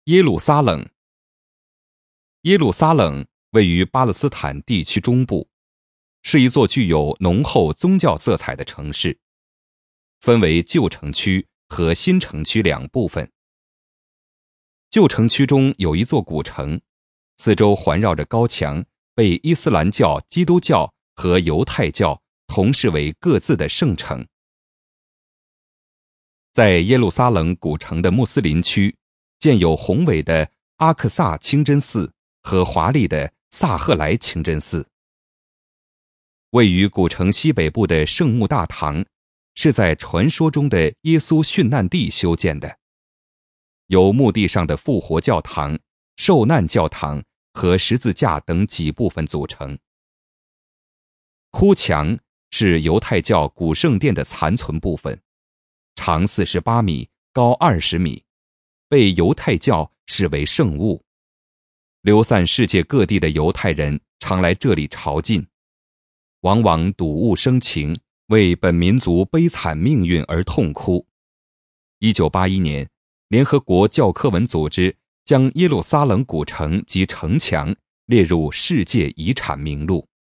耶路撒冷。耶路撒冷位于巴勒斯坦地区中部，是一座具有浓厚宗教色彩的城市，分为旧城区和新城区两部分。旧城区中有一座古城，四周环绕着高墙，被伊斯兰教、基督教和犹太教同视为各自的圣城。在耶路撒冷古城的穆斯林区，建有宏伟的阿克萨清真寺和华丽的萨赫莱清真寺。位于古城西北部的圣墓大堂，是在传说中的耶稣殉难地修建的，由墓地上的复活教堂、受难教堂和十字架等几部分组成。哭墙是犹太教古圣殿的残存部分，长48米，高20米，被犹太教视为圣物。流散世界各地的犹太人常来这里朝觐，往往睹物生情，为本民族悲惨命运而痛哭。1981年，联合国教科文组织将耶路撒冷古城及城墙列入世界遗产名录。